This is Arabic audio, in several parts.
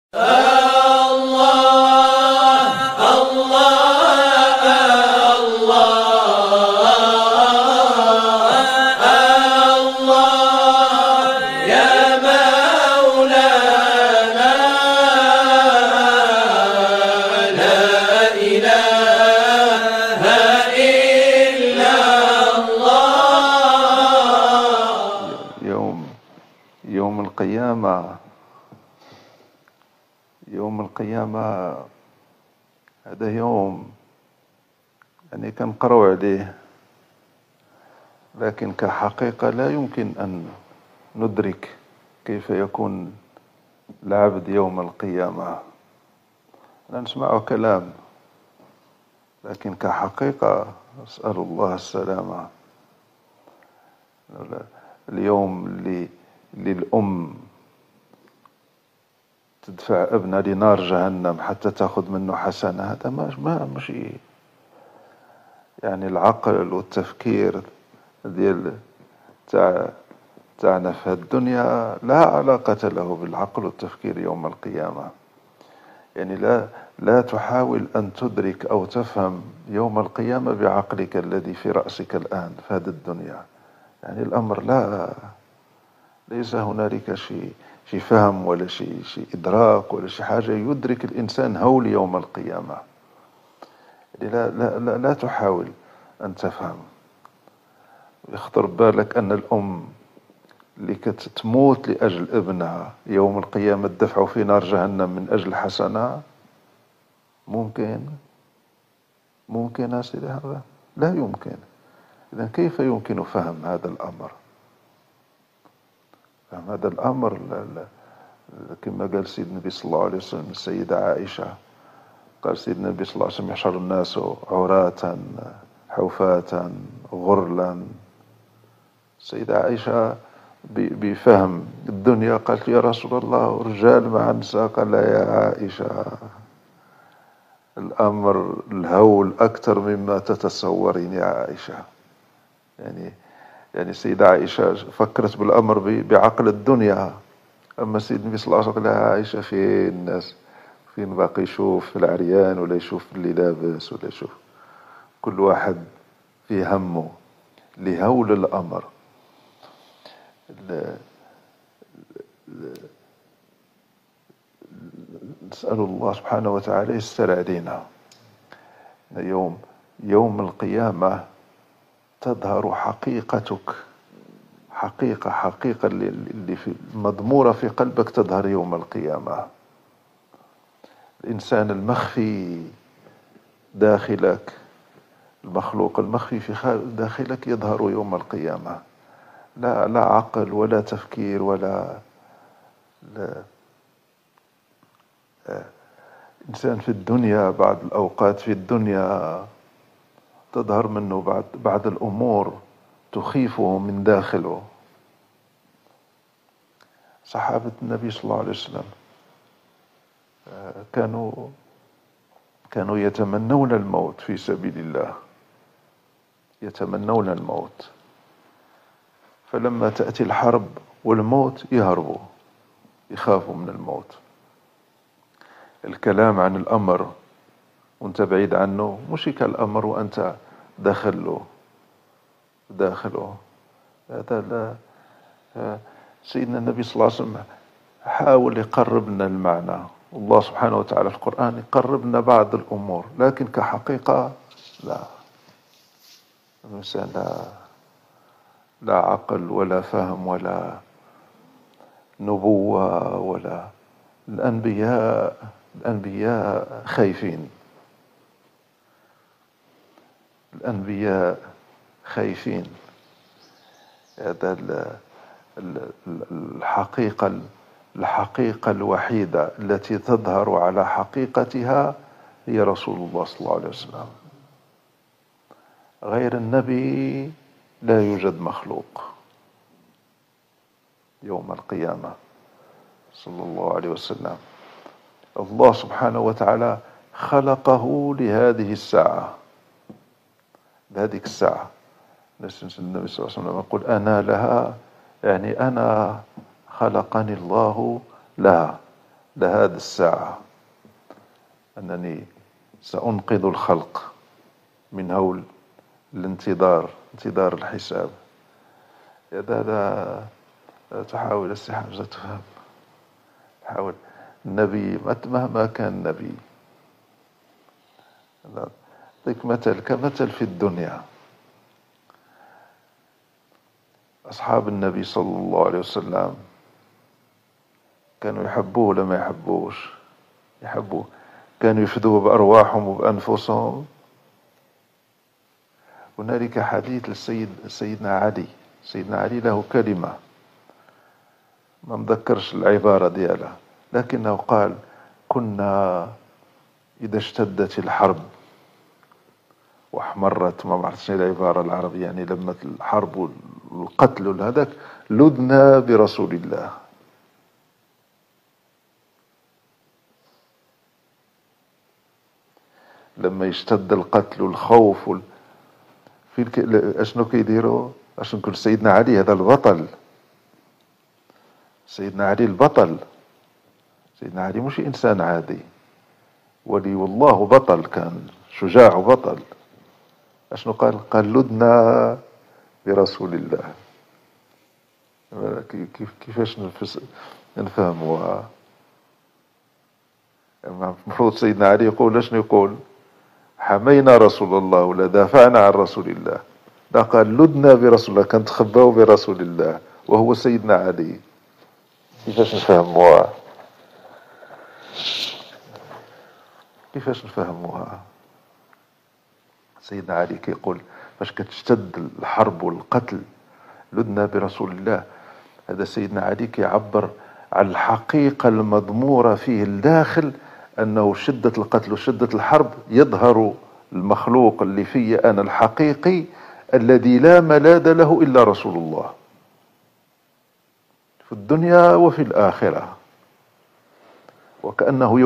يوم القيامة، يوم القيامة هذا يوم يعني كنقراو عليه، لكن كحقيقة لا يمكن أن ندرك كيف يكون العبد يوم القيامة. نسمع كلام، لكن كحقيقة أسأل الله السلامة. اليوم اللي الأم تدفع ابنها لنار جهنم حتى تأخذ منه حسنة، هذا مش يعني العقل والتفكير ديال تاعنا في الدنيا لا علاقة له بالعقل والتفكير يوم القيامة. يعني لا تحاول أن تدرك أو تفهم يوم القيامة بعقلك الذي في رأسك الآن في هذه الدنيا. يعني الأمر ليس هنالك شيء فهم ولا شيء إدراك ولا شيء حاجة يدرك الإنسان هول يوم القيامة. يعني لا تحاول أن تفهم. يخطر بالك أن الأم اللي كتموت لأجل ابنها يوم القيامة تدفع في نار جهنم من أجل حسنة؟ ممكن يا سيدي؟ هذا لا يمكن. إذن كيف يمكن فهم هذا الأمر؟ فهم هذا الأمر كما قال سيدنا النبي صلى الله عليه وسلم السيدة عائشة، قال سيدنا النبي صلى الله عليه وسلم: يحشر الناس عراة حفاة غرلا. السيدة عائشة بفهم الدنيا قالت: يا رسول الله، رجال مع النساء. قال: لا يا عائشة، الأمر الهول أكثر مما تتصورين يا عائشة. يعني السيدة عائشة فكرت بالأمر بعقل الدنيا، أما سيدنا النبي صلى الله عليه وسلم قال لها: عائشة، فين الناس؟ فين باقي يشوف العريان ولا يشوف اللي لابس ولا يشوف؟ كل واحد في همه لهول الأمر. نسأل الله سبحانه وتعالى يستر علينا. يوم القيامة تظهر حقيقتك، حقيقة اللي في مضمورة في قلبك تظهر يوم القيامة. الإنسان المخفي داخلك، المخلوق المخفي في داخلك يظهر يوم القيامة. لا عقل ولا تفكير لا. إنسان في الدنيا بعض الأوقات في الدنيا تظهر منه بعض الأمور تخيفه من داخله. صحابة النبي صلى الله عليه وسلم كانوا يتمنون الموت في سبيل الله، يتمنون الموت، فلما تأتي الحرب والموت يهربوا، يخافوا من الموت. الكلام عن الأمر وانت بعيد عنه مش كالأمر وأنت داخله. هذا لا. سيدنا النبي صلى الله عليه وسلم حاول يقرب لنا المعنى، الله سبحانه وتعالى في القرآن يقرب لنا بعض الأمور، لكن كحقيقة لا. الإنسان لا عقل ولا فهم ولا نبوة ولا. الأنبياء خايفين، الأنبياء خايفين. هذا الحقيقة الوحيدة التي تظهر على حقيقتها هي رسول الله صلى الله عليه وسلم. غير النبي لا يوجد مخلوق يوم القيامة صلى الله عليه وسلم. الله سبحانه وتعالى خلقه لهذه الساعة، لهذه الساعة. النبي صلى الله عليه وسلم يقول: أنا لها، يعني أنا خلقني الله لها، لهذه الساعة أنني سأنقذ الخلق من هول انتظار الحساب. هذا لا تحاول استحاجة تفهم. حاول. النبي مهما كان نبي، أعطيك مثل كمثل في الدنيا. أصحاب النبي صلى الله عليه وسلم كانوا يحبوه ولا ما يحبوش؟ يحبوه. كانوا يفدوه بأرواحهم وبأنفسهم. هنالك حديث سيدنا علي. سيدنا علي له كلمة ما مذكرش العبارة ديالها، لكنه قال: كنا إذا اشتدت الحرب واحمرت، ما بعرفش العبارة العربية، يعني لما الحرب والقتل والهدك، لدنا برسول الله. لما يشتد القتل والخوف اشنو كيديروا؟ اشنو نقول؟ سيدنا علي هذا البطل. سيدنا علي البطل. سيدنا علي مش انسان عادي، ولي والله بطل، كان شجاع وبطل. اشنو قال؟ قال: لدنا برسول الله. كيفاش نفهموها؟ المفروض سيدنا علي يقول اشنو يقول؟ حمينا رسول الله ولا دافعنا عن رسول الله. لا، قال: لدنا برسول الله، كان تخباو برسول الله وهو سيدنا علي. كيفاش نفهموها؟ كيفاش نفهموها؟ سيدنا علي كيقول فاش كتشتد الحرب والقتل: لدنا برسول الله. هذا سيدنا علي كيعبر عن الحقيقة المضمورة فيه الداخل، أنه شدة القتل وشدة الحرب يظهر المخلوق اللي في أنا الحقيقي الذي لا ملاذ له إلا رسول الله، في الدنيا وفي الآخرة. وكأنه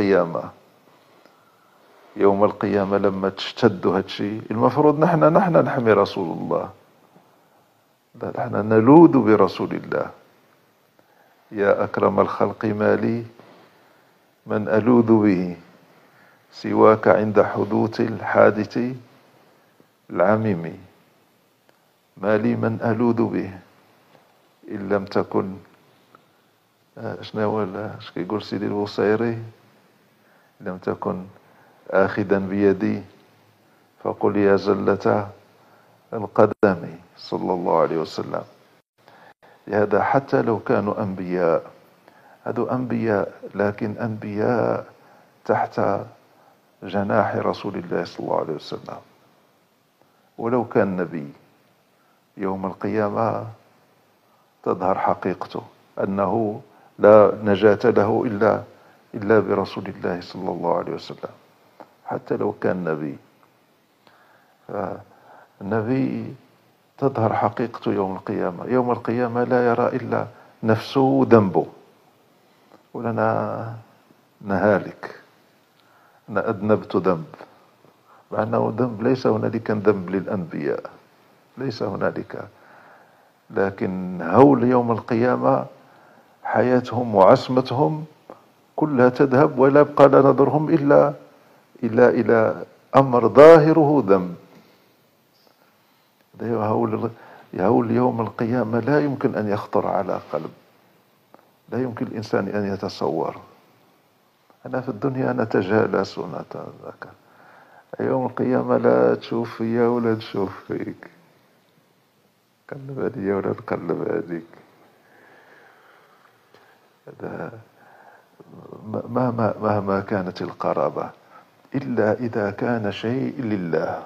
يوم القيامة لما تشتد هادشي، المفروض نحن نحمي رسول الله. لا، نحن نلوذ برسول الله. يا أكرم الخلق ما لي من ألوذ به سواك عند حدوث الحادث العميم. ما لي من ألوذ به إن لم تكن شنو هو اش كيقول سيدي البوصيري؟ لم تكن آخذا بيدي فقل يا زلة القدم، صلى الله عليه وسلم. لهذا حتى لو كانوا أنبياء، هذو أنبياء لكن أنبياء تحت جناح رسول الله صلى الله عليه وسلم. ولو كان نبي، يوم القيامة تظهر حقيقته، أنه لا نجاة له إلا برسول الله صلى الله عليه وسلم، حتى لو كان نبي. فالنبي تظهر حقيقته يوم القيامة. يوم القيامة لا يرى إلا نفسه وذنبه. ولنا نهالك، أنا أذنبت ذنب، مع أنه ذنب ليس هنالك ذنب للأنبياء، ليس هنالك. لكن هول يوم القيامة حياتهم وعصمتهم كلها تذهب، ولا يبقى لا نظرهم إلى أمر ظاهره ذنب. هول يوم القيامة لا يمكن أن يخطر على قلب، لا يمكن الإنسان أن يتصور. أنا في الدنيا نتجالس ونتذاكر، يوم القيامة لا تشوف فيا ولا تشوف فيك، قلب هذه ولا تقلب هذيك. مهما كانت القرابة إلا إذا كان شيء لله،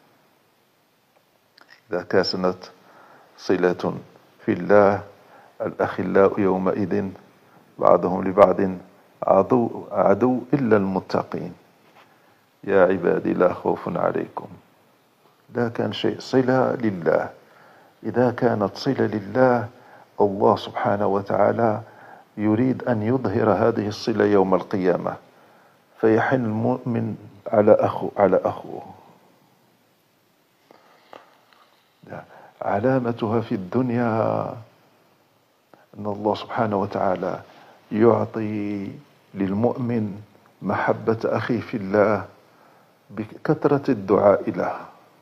إذا كانت صلة في الله. الأخلاء يومئذ بعضهم لبعض عدو إلا المتقين. يا عبادي لا خوف عليكم. إذا كان شيء صلة لله، إذا كانت صلة لله، الله سبحانه وتعالى يريد أن يظهر هذه الصلة يوم القيامة، فيحن المؤمن على أخوه. علامتها في الدنيا أن الله سبحانه وتعالى يعطي للمؤمن محبة أخيه في الله بكثرة الدعاء له.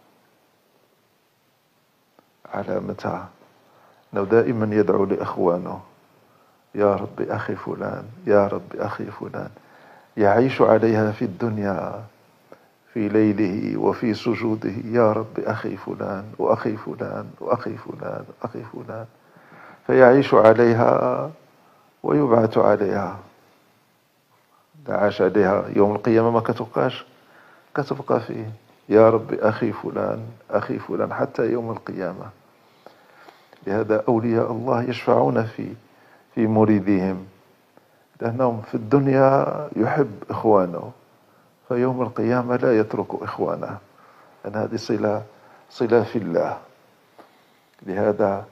علامتها أنه دائما يدعو لإخوانه: يا رب أخي فلان، يا رب أخي فلان، يعيش عليها في الدنيا في ليله وفي سجوده: يا رب أخي فلان وأخي فلان وأخي فلان وأخي فلان، فيعيش عليها ويبعث عليها. إذا عاش عليها يوم القيامة ما كتبقى فيه يا رب أخي فلان أخي فلان حتى يوم القيامة. لهذا أولياء الله يشفعون في مريدهم، لأنهم في الدنيا يحب إخوانه، فيوم القيامة لا يترك إخوانه، أن هذه صلة في الله. لهذا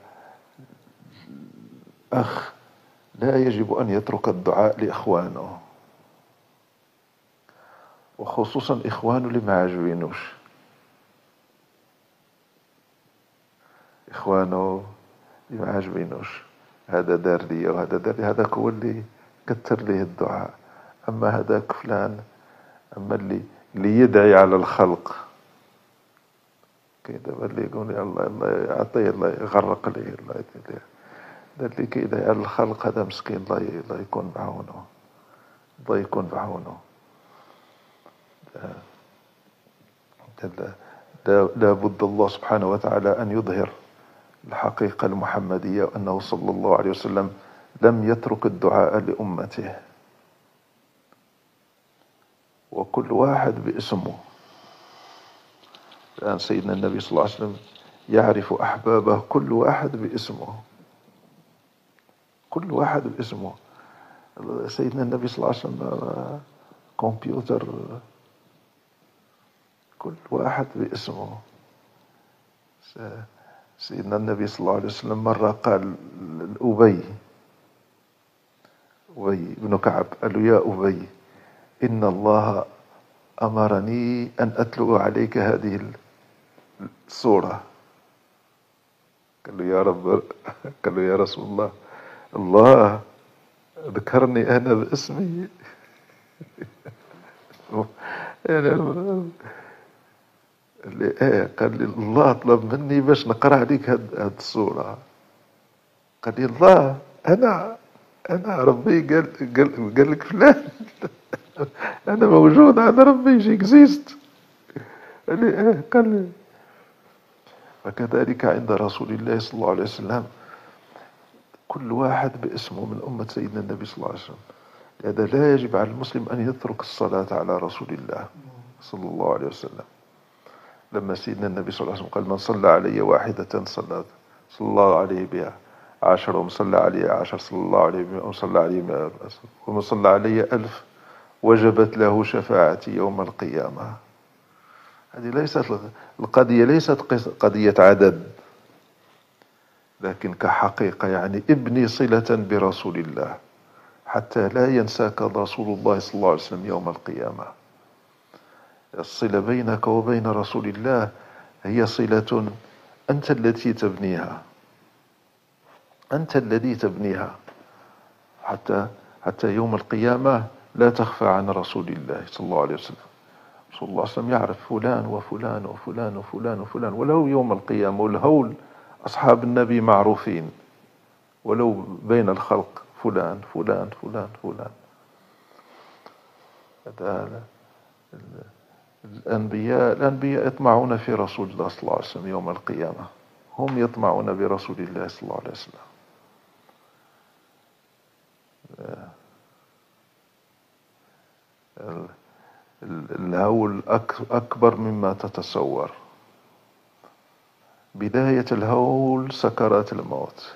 أخ لا يجب أن يترك الدعاء لإخوانه، وخصوصا إخوانه اللي ما عاجبينوش. إخوانه اللي ما عاجبينوش، هذا دار لي وهذا دار لي، هذاك هو اللي كتر ليه الدعاء. أما هذاك فلان، أما اللي يدعي على الخلق، كي دابا اللي يقول يا الله الله يعطيه، الله يغرق ليه، الله يدير ليه، اللي كيدعي على الخلق هذا مسكين، الله يكون بعونه، الله يكون بعونه. لا بد الله سبحانه وتعالى أن يظهر الحقيقة المحمدية، أنه صلى الله عليه وسلم لم يترك الدعاء لأمته، وكل واحد باسمه. الآن سيدنا النبي صلى الله عليه وسلم يعرف أحبابه كل واحد باسمه، كل واحد باسمه. سيدنا النبي صلى الله عليه وسلم كمبيوتر، كل واحد باسمه. سيدنا النبي صلى الله عليه وسلم مرة قال لأبي بن كعب، قال له: يا أبي، إن الله أمرني أن أتلو عليك هذه السورة. قال له: يا رب، قال له: يا رسول الله، الله ذكرني أنا باسمي. يعني قال لي الله طلب مني باش نقرأ عليك هاد السورة. قال لي الله، أنا ربي قال لك فلان. أنا موجود، أنا ربي جيكزيست. قال لي قال لي. فكذلك عند رسول الله صلى الله عليه وسلم كل واحد باسمه من أمة سيدنا النبي صلى الله عليه وسلم. لهذا لا يجب على المسلم أن يترك الصلاة على رسول الله صلى الله عليه وسلم. لما سيدنا النبي صلى الله عليه وسلم قال: من صلى علي واحدة صلى الله عليه بها 10، ومن صلى علي 10 صلى الله عليه بها، ومن صلى علي 100، ومن صلى علي 1000 وجبت له شفاعتي يوم القيامة. هذه ليست القضية، ليست قضية عدد، لكن كحقيقة يعني ابني صلة برسول الله حتى لا ينساك رسول الله صلى الله عليه وسلم يوم القيامة. الصلة بينك وبين رسول الله هي صلة أنت التي تبنيها، أنت الذي تبنيها، حتى يوم القيامة لا تخفى عن رسول الله صلى الله عليه وسلم. رسول الله صلى الله عليه وسلم يعرف فلان وفلان وفلان وفلان وفلان، ولو يوم القيامة والهول أصحاب النبي معروفين، ولو بين الخلق فلان فلان فلان فلان. هذا الأنبياء يطمعون في رسول الله صلى الله عليه وسلم يوم القيامة، هم يطمعون برسول الله صلى الله عليه وسلم. الهول أكبر مما تتصور. بداية الهول سكرات الموت.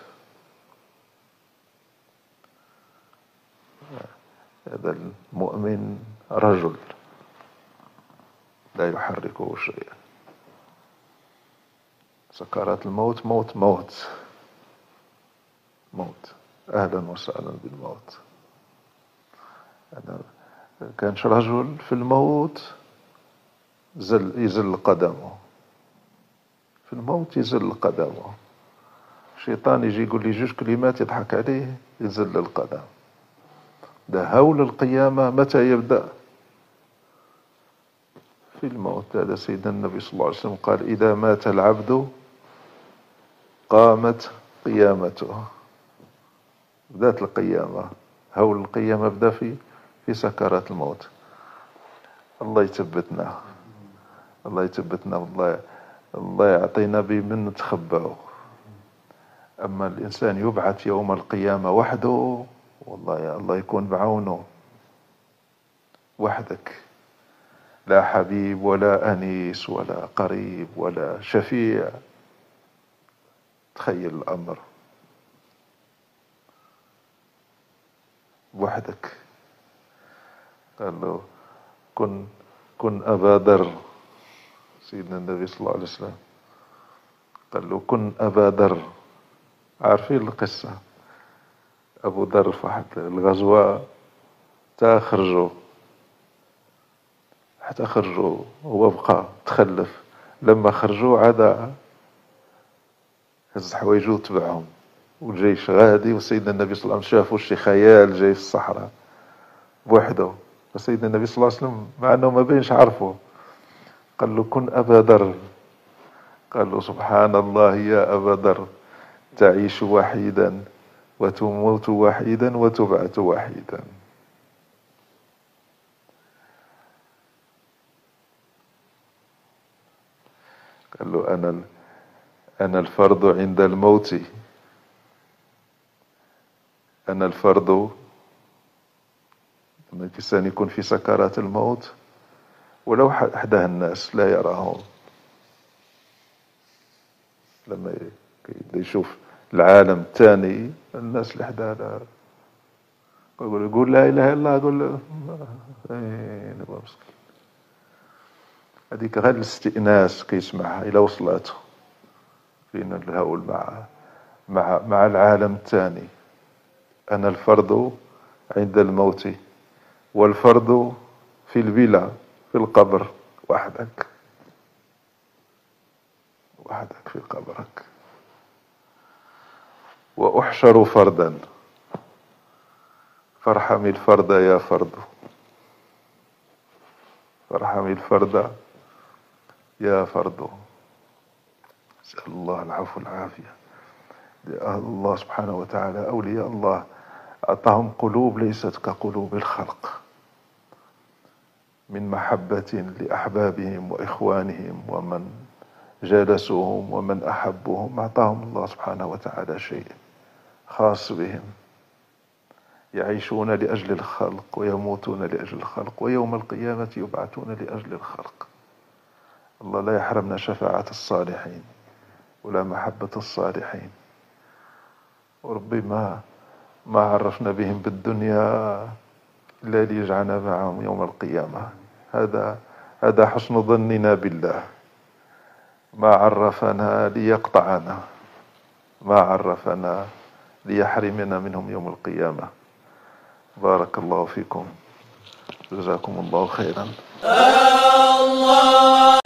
هذا المؤمن رجل لا يحركه شيء. سكرات الموت موت موت موت. أهلا وسهلا بالموت. كانش رجل في الموت يزل قدمه، في الموت يزل قدمه. الشيطان يجي يقول لي 2 كلمات يضحك عليه، يزل القدم. ده هول القيامة متى يبدأ؟ في الموت. هذا سيدنا النبي صلى الله عليه وسلم قال إذا مات العبد قامت قيامته. بدأت القيامة، هول القيامة بدأ في سكرات الموت. الله يثبتنا، الله يثبتنا، الله يعطينا بمن نتخبأه. أما الإنسان يبعث يوم القيامة وحده، والله يا الله يكون بعونه، وحدك، لا حبيب ولا أنيس ولا قريب ولا شفيع. تخيل الأمر، وحدك. قال له كن أبا ذر، سيدنا النبي صلى الله عليه وسلم قال له كن أبا ذر. عارفين القصة؟ أبو ذر في واحد الغزوة حتى خرجوا هو بقى تخلف. لما خرجوا عاد هز حوايجو وتبعهم، والجيش غادي، وسيدنا النبي صلى الله عليه وسلم شافوا شي خيال جاي في الصحراء بوحده. فسيدنا النبي صلى الله عليه وسلم مع انه ما بينش عرفه قال له كن أبا ذر. قال له سبحان الله يا أبا ذر، تعيش وحيدا وتموت وحيدا وتبعث وحيدا. قال له أنا الفرد عند الموت، أنا الفرد لما الإنسان يكون في سكرات الموت ولو حده الناس لا يراهم، لما يشوف العالم الثاني الناس اللي حداه لا يقول لا إله إلا الله، يقول نبغى مسكين. هذيك غير الاستئناس كيسمعها إلى وصلاته فينا الهول مع العالم الثاني. أنا الفرد عند الموت والفرد في البلا في القبر، وحدك في قبرك. وأحشر فردا فارحم الفرد يا فرد، فارحم الفرد يا فرد. نسأل الله العفو والعافية. الله سبحانه وتعالى أولياء الله أعطاهم قلوب ليست كقلوب الخلق، من محبة لأحبابهم وإخوانهم ومن جالسوهم ومن أحبهم. أعطاهم الله سبحانه وتعالى شيء خاص بهم، يعيشون لأجل الخلق ويموتون لأجل الخلق، ويوم القيامة يبعثون لأجل الخلق. الله لا يحرمنا شفاعة الصالحين ولا محبة الصالحين. وربي ما عرفنا بهم بالدنيا إلا ليجعلنا معهم يوم القيامة. هذا حسن ظننا بالله. ما عرفنا ليقطعنا، ما عرفنا ليحرمنا منهم يوم القيامة. بارك الله فيكم، جزاكم الله خيرا. الله